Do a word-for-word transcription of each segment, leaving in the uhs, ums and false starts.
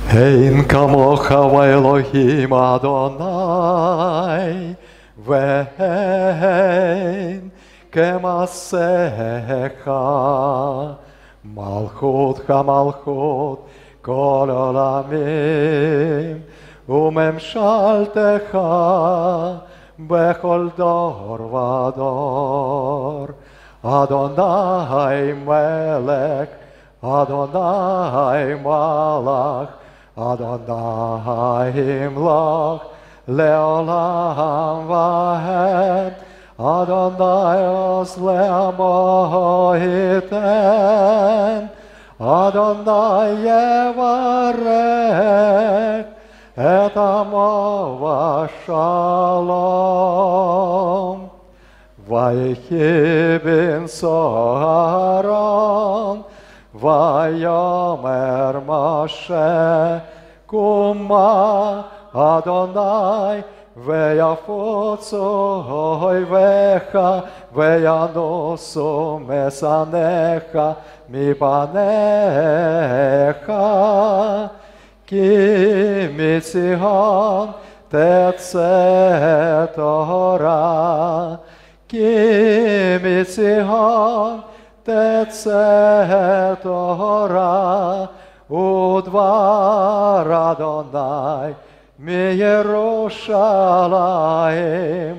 אין כמוך ואלוהים אדוני, ואין כמעשיך. מלכותך מלכות כל עולמים, וממשלתך בכל דור ודור. אדוני מלך, אדוני מלך, אדוני ימלוך לעולם ועד. אדוני עוז לעמו ייתן, אדוני יברך את עמו בשלום. ויהי בנשוא אהרון, ויאמר משה קומה אדוני, ויפוצו אויביך, וינוסו משנאיך מפניך. כי מציון תצא תורה, כי מציון תצא תורה, ודבר אדוני מירושלים.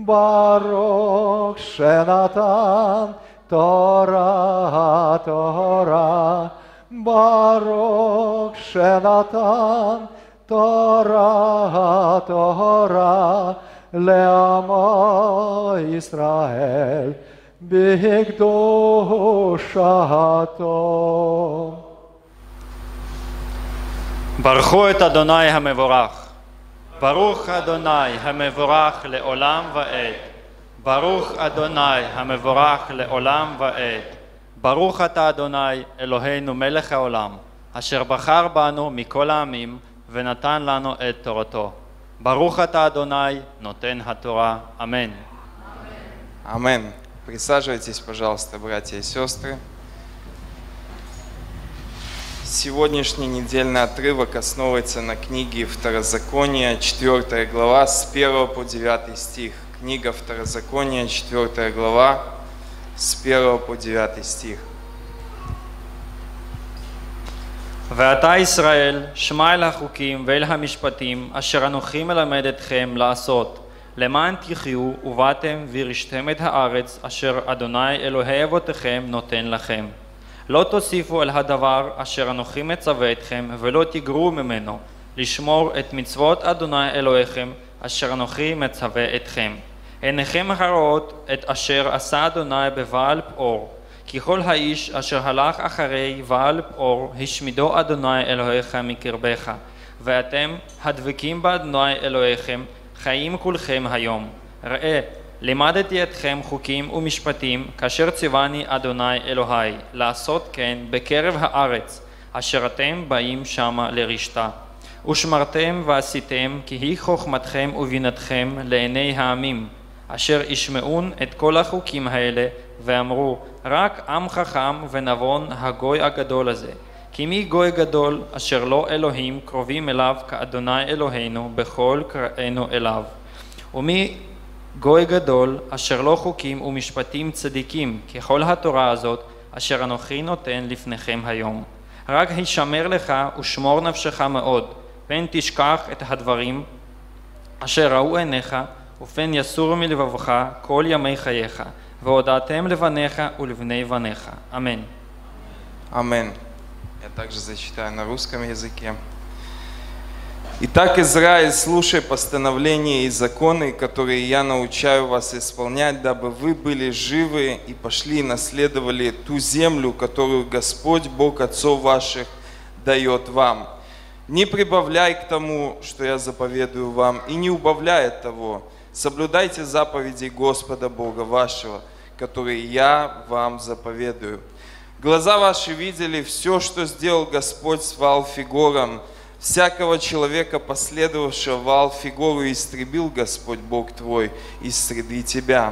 ברוך שנתן תורה תורה, ברוך שנתן תורה תורה לעמו ישראל בקדושתו. ברכו את אדוני המבורך. ברוך אדוני המבורך לעולם ועד. ברוך אדוני המבורך לעולם ועד. ברוך אתה אדוני אלוהינו מלך העולם, אשר בחר בנו מכל העמים ונתן לנו את תורתו. ברוך אתה אדוני נותן התורה. אמן. Амен. Присаживайтесь, пожалуйста, братья и сестры. Сегодняшний недельный отрывок основывается на книге Второзакония, четвёртая глава, с первого по девятый стих. Книга Второзакония, четвёртая глава, с первого по девятый стих. ואתה ישראל, שמע אל החוקים ואל המשפטים אשר אנוכי מלמד אתכם לעשות, למען תחיו ובאתם וירשתם את הארץ אשר אדוני אלוהי אבותיכם נותן לכם. לא תוסיפו על הדבר אשר אנוכי מצווה אתכם, ולא תגרו ממנו, לשמור את מצוות אדוני אלוהיכם אשר אנוכי מצווה אתכם. עיניכם הרואות את אשר עשה אדוני בבעל פאור, כי כל האיש אשר הלך אחרי בעל פאור השמידו אדוני אלוהיך מקרבך, ואתם הדבקים באדוני אלוהיכם חיים כולכם היום. ראה, לימדתי אתכם חוקים ומשפטים כאשר ציווני אדוני אלוהי לעשות כן בקרב הארץ אשר אתם באים שמה לרשתה. ושמרתם ועשיתם כי היא חוכמתכם ובינתכם לעיני העמים אשר ישמעון את כל החוקים האלה ואמרו, רק עם חכם ונבון הגוי הגדול הזה. כי מי גוי גדול אשר לא אלוהים קרובים אליו כאדוני אלוהינו בכל קראינו אליו. ומי גוי גדול אשר לא חוקים ומשפטים צדיקים ככל התורה הזאת אשר אנוכי נותן לפניכם היום. רק הישמר לך ושמור נפשך מאוד, פן תשכח את הדברים אשר ראו עיניך, ופן יסור מלבבך כל ימי חייך, והודעתם לבניך ולבני בניך. אמן. Амен. Я также зачитаю на русском языке. Итак, Израиль, слушай постановления и законы, которые я научаю вас исполнять, дабы вы были живы и пошли и наследовали ту землю, которую Господь, Бог отцов ваших, дает вам. Не прибавляй к тому, что я заповедую вам, и не убавляй от того. Соблюдайте заповеди Господа Бога вашего, которые я вам заповедую. Глаза ваши видели все, что сделал Господь с Ваал-Фигором. Всякого человека, последовавшего Ваал-Фигору, истребил Господь Бог твой из среды тебя.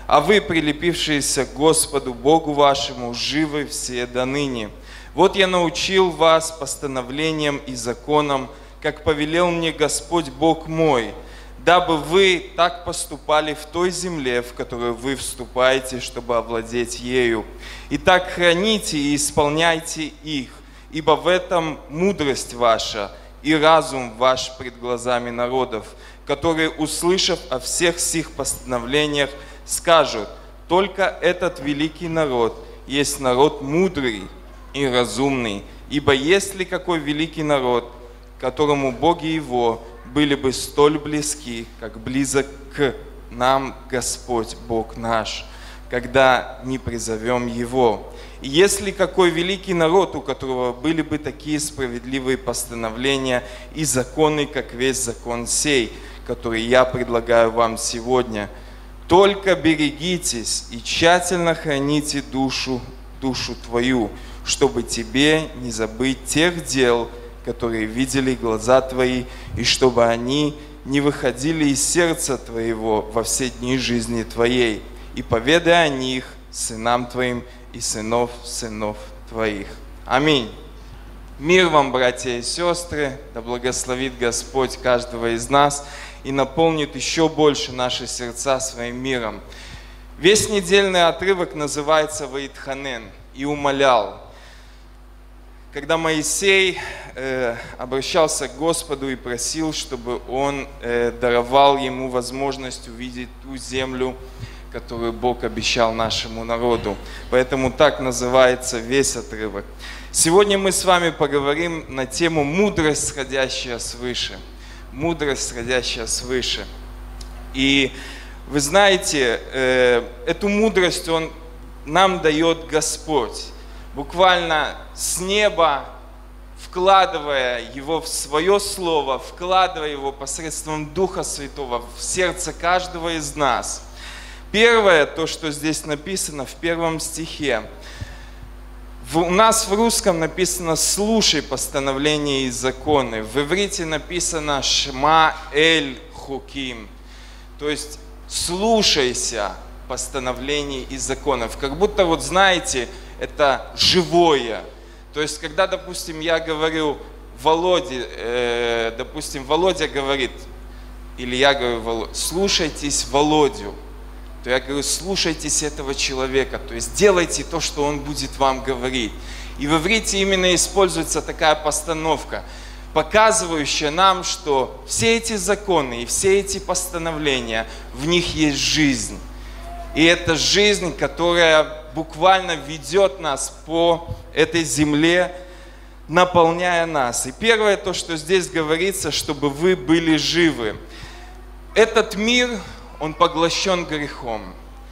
а вы, прилепившиеся к Господу Богу вашему, живы все до ныне. Вот я научил вас постановлениям и законам, как повелел мне Господь Бог мой, дабы вы так поступали в той земле, в которую вы вступаете, чтобы овладеть ею. Итак, храните и исполняйте их, ибо в этом мудрость ваша и разум ваш пред глазами народов, которые, услышав о всех сих постановлениях, скажут: только этот великий народ есть народ мудрый и разумный, ибо есть ли какой великий народ, которому боги его были бы столь близки, как близок к нам Господь Бог наш, когда не призовем Его. И если какой великий народ, у которого были бы такие справедливые постановления и законы, как весь закон сей, который я предлагаю вам сегодня, только берегитесь и тщательно храните душу, душу твою, чтобы тебе не забыть тех дел, которые видели глаза твои, и чтобы они не выходили из сердца твоего во все дни жизни твоей, и поведай о них сынам твоим и сынов сынов твоих. Аминь. Мир вам, братья и сестры, да благословит Господь каждого из нас и наполнит еще больше наши сердца своим миром. Весь недельный отрывок называется «Ваитханен» и «умолял». Когда Моисей э, обращался к Господу и просил, чтобы Он э, даровал ему возможность увидеть ту землю, которую Бог обещал нашему народу. Поэтому так называется весь отрывок. Сегодня мы с вами поговорим на тему «Мудрость, сходящая свыше». Мудрость, сходящая свыше. И вы знаете, э, эту мудрость Он нам дает Господь. Буквально с неба, вкладывая его в свое слово, вкладывая его посредством Духа Святого в сердце каждого из нас. Первое, то, что здесь написано в первом стихе. В, у нас в русском написано «слушай постановления и законы». В иврите написано «шма эль хуким». То есть «слушайся постановлений и законов». Как будто, вот знаете, это живое. То есть, когда, допустим, я говорю Володе, э, допустим, Володя говорит, или я говорю, Володя, слушайтесь Володю, то я говорю, слушайтесь этого человека, то есть делайте то, что он будет вам говорить. И в иврите именно используется такая постановка, показывающая нам, что все эти законы и все эти постановления, в них есть жизнь. И это жизнь, которая буквально ведет нас по этой земле, наполняя нас. И первое, то, что здесь говорится, чтобы вы были живы. Этот мир, он поглощен грехом.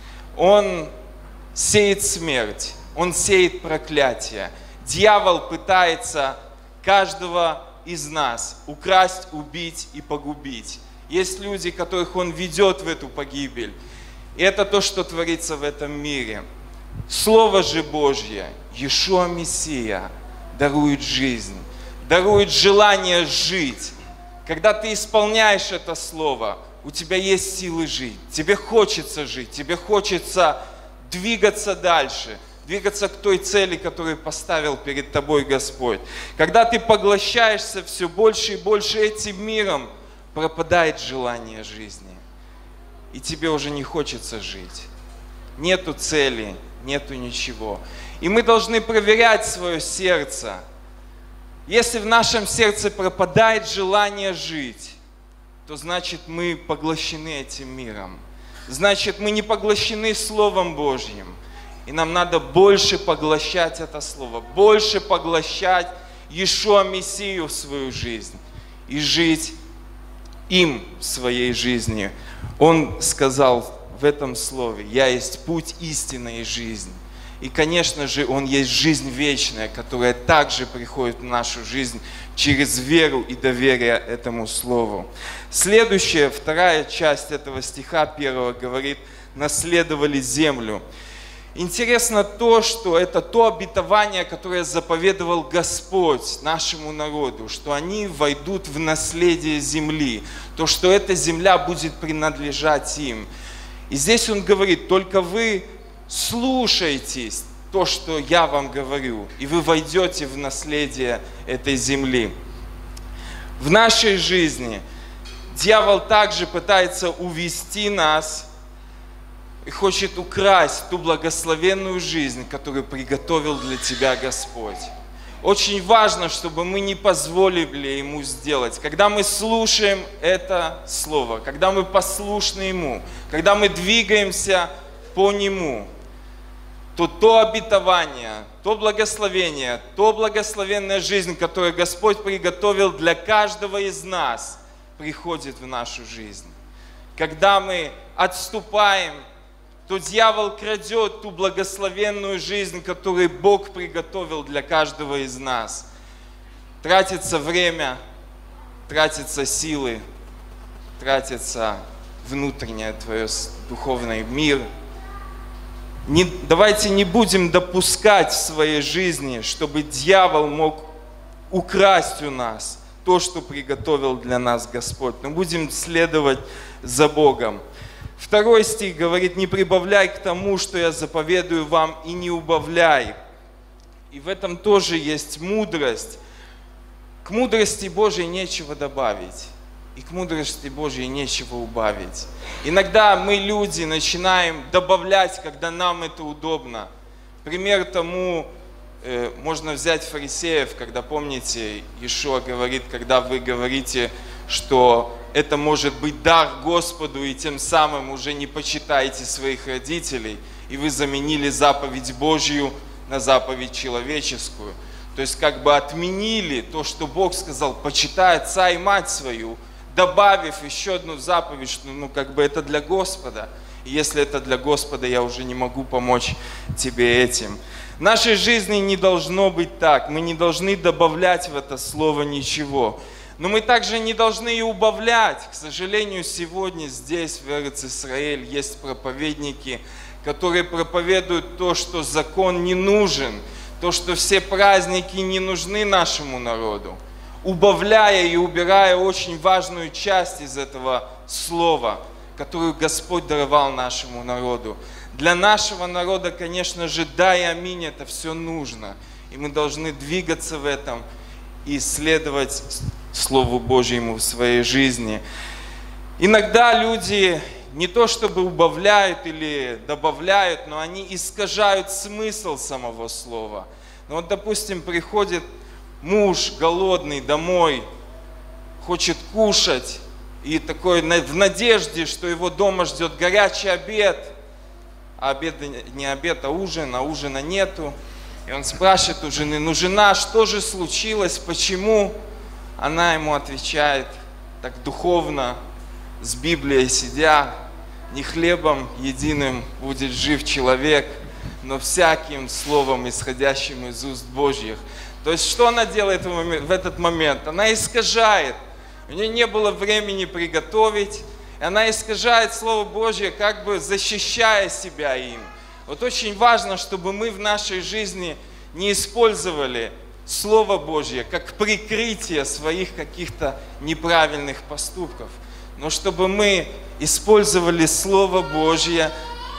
Он сеет смерть, он сеет проклятие. Дьявол пытается каждого из нас украсть, убить и погубить. Есть люди, которых он ведет в эту погибель. И это то, что творится в этом мире. Слово же Божье, Иешуа Мессия, дарует жизнь, дарует желание жить. Когда ты исполняешь это слово, у тебя есть силы жить, тебе хочется жить, тебе хочется двигаться дальше, двигаться к той цели, которую поставил перед тобой Господь. Когда ты поглощаешься все больше и больше этим миром, пропадает желание жизни. И тебе уже не хочется жить. Нету цели, нету ничего. И мы должны проверять свое сердце. Если в нашем сердце пропадает желание жить, то значит мы поглощены этим миром. Значит мы не поглощены Словом Божьим. И нам надо больше поглощать это Слово, больше поглощать Иешуа Мессию в свою жизнь и жить им в своей жизни. Он сказал в этом слове: «Я есть путь, истина и жизнь». И, конечно же, Он есть жизнь вечная, которая также приходит в нашу жизнь через веру и доверие этому Слову. Следующая, вторая часть этого стиха первого говорит: «наследовали землю». Интересно то, что это то обетование, которое заповедовал Господь нашему народу, что они войдут в наследие земли, то, что эта земля будет принадлежать им. И здесь он говорит, только вы слушайтесь то, что я вам говорю, и вы войдете в наследие этой земли. В нашей жизни дьявол также пытается увести нас и хочет украсть ту благословенную жизнь, которую приготовил для тебя Господь. Очень важно, чтобы мы не позволили Ему сделать. Когда мы слушаем это Слово, когда мы послушны Ему, когда мы двигаемся по Нему, то то обетование, то благословение, то благословенная жизнь, которую Господь приготовил для каждого из нас, приходит в нашу жизнь. Когда мы отступаем, то дьявол крадет ту благословенную жизнь, которую Бог приготовил для каждого из нас. Тратится время, тратятся силы, тратится внутренний твой духовный мир. Не, давайте не будем допускать в своей жизни, чтобы дьявол мог украсть у нас то, что приготовил для нас Господь. Но будем следовать за Богом. Второй стих говорит, не прибавляй к тому, что я заповедую вам, и не убавляй. И в этом тоже есть мудрость. К мудрости Божьей нечего добавить, и к мудрости Божьей нечего убавить. Иногда мы, люди, начинаем добавлять, когда нам это удобно. Пример тому э, можно взять фарисеев, когда, помните, Иешуа говорит, когда вы говорите, что это может быть дар Господу, и тем самым уже не почитаете своих родителей, и вы заменили заповедь Божью на заповедь человеческую. То есть как бы отменили то, что Бог сказал, почитай отца и мать свою, добавив еще одну заповедь, что ну как бы это для Господа. И если это для Господа, я уже не могу помочь тебе этим. В нашей жизни не должно быть так. Мы не должны добавлять в это слово ничего. Но мы также не должны и убавлять. К сожалению, сегодня здесь, в Эрец-Исраэль, есть проповедники, которые проповедуют то, что закон не нужен, то, что все праздники не нужны нашему народу, убавляя и убирая очень важную часть из этого слова, которую Господь даровал нашему народу. Для нашего народа, конечно же, да и аминь, это все нужно. И мы должны двигаться в этом и следовать Слову Божьему в своей жизни. Иногда люди не то чтобы убавляют или добавляют, но они искажают смысл самого слова. Ну вот, допустим, приходит муж голодный домой, хочет кушать, и такой в надежде, что его дома ждет горячий обед, а обед не обед, а ужин, а ужина нету. И он спрашивает у жены, ну жена, что же случилось, почему? Она ему отвечает так духовно, с Библией сидя, не хлебом единым будет жив человек, но всяким словом, исходящим из уст Божьих. То есть, что она делает в этот момент? Она искажает. У нее не было времени приготовить. И она искажает Слово Божье, как бы защищая себя им. Вот очень важно, чтобы мы в нашей жизни не использовали Слово Божье как прикрытие своих каких-то неправильных поступков, но чтобы мы использовали Слово Божье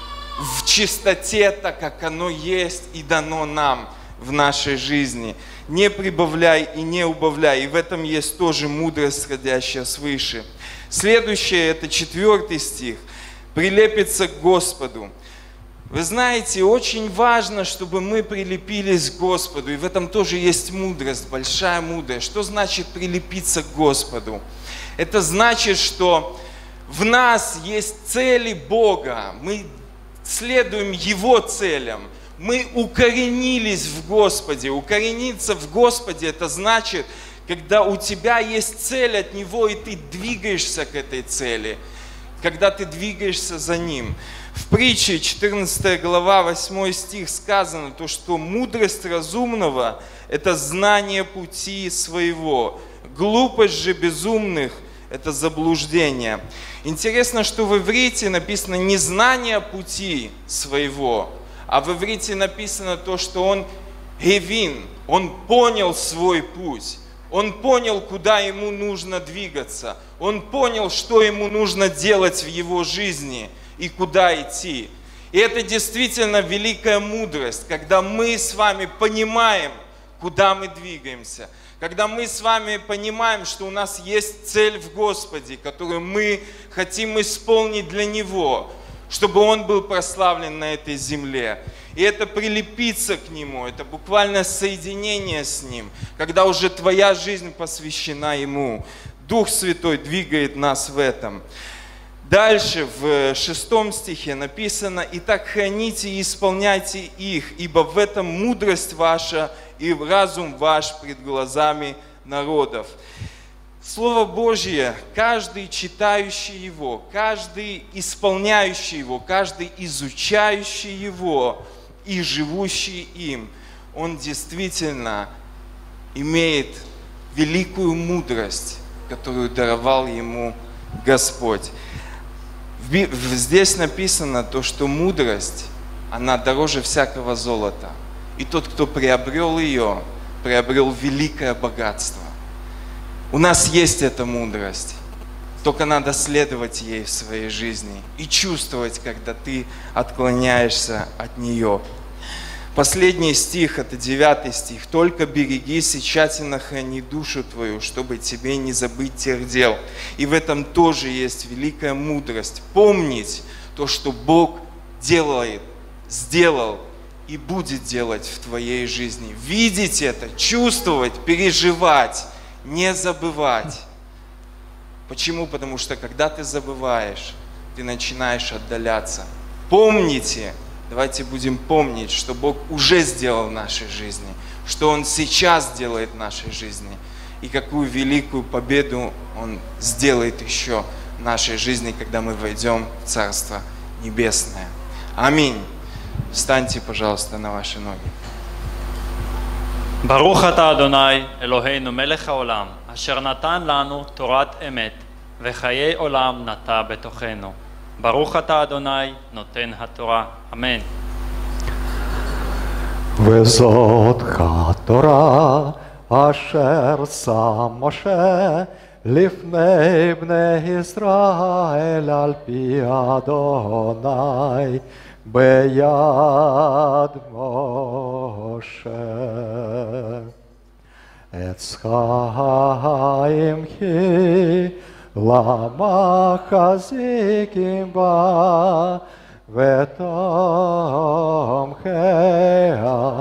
в чистоте, так как оно есть и дано нам в нашей жизни. Не прибавляй и не убавляй. И в этом есть тоже мудрость, сходящая свыше. Следующее, это четвертый стих. Прилепиться к Господу. Вы знаете, очень важно, чтобы мы прилепились к Господу. И в этом тоже есть мудрость, большая мудрость. Что значит прилепиться к Господу? Это значит, что в нас есть цели Бога. Мы следуем Его целям. Мы укоренились в Господе. Укорениться в Господе, это значит, когда у тебя есть цель от Него, и ты двигаешься к этой цели. Когда ты двигаешься за Ним. В притче четырнадцатая глава, восьмой стих сказано, то, что мудрость разумного – это знание пути своего. Глупость же безумных – это заблуждение. Интересно, что в иврите написано не знание пути своего, а в иврите написано то, что он гевин, он понял свой путь. Он понял, куда ему нужно двигаться. Он понял, что ему нужно делать в его жизни. и куда идти. И это действительно великая мудрость, когда мы с вами понимаем, куда мы двигаемся. Когда мы с вами понимаем, что у нас есть цель в Господе, которую мы хотим исполнить для Него, чтобы Он был прославлен на этой земле. И это прилепиться к Нему, это буквально соединение с Ним, когда уже твоя жизнь посвящена Ему. Дух Святой двигает нас в этом. Дальше в шестом стихе написано: «Итак, храните и исполняйте их, ибо в этом мудрость ваша и разум ваш пред глазами народов». Слово Божье, каждый читающий его, каждый исполняющий его, каждый изучающий его и живущий им, он действительно имеет великую мудрость, которую даровал ему Господь. Здесь написано то, что мудрость, она дороже всякого золота. И тот, кто приобрел ее, приобрел великое богатство. У нас есть эта мудрость, только надо следовать ей в своей жизни и чувствовать, когда ты отклоняешься от нее. Последний стих, это девятый стих. «Только берегись и тщательно храни душу твою, чтобы тебе не забыть тех дел». И в этом тоже есть великая мудрость. Помнить то, что Бог делает, сделал и будет делать в твоей жизни. Видеть это, чувствовать, переживать, не забывать. Почему? Потому что когда ты забываешь, ты начинаешь отдаляться. Помните, давайте будем помнить, что Бог уже сделал в нашей жизни, что Он сейчас делает в нашей жизни, и какую великую победу Он сделает еще в нашей жизни, когда мы войдем в Царство Небесное. Аминь. Встаньте, пожалуйста, на ваши ноги. ברוך אתה אדוני אלוהינו מלך העולם אשר נתן לנו תורת אמת וחיי עולם נטע בתוכנו. ברוך אתה אדוני נותן התורה. אמן. וזאת התורה אשר שם משה לפני בני ישראל על פי אדוני ביד משה. עץ חיים היא למחזיקים בה ותומכיה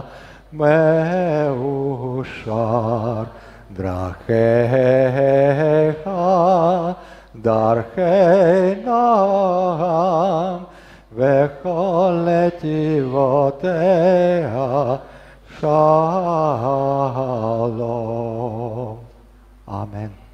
מאושר. דרכיך דרכי נועם וכל נתיבותיה שלום. אמן.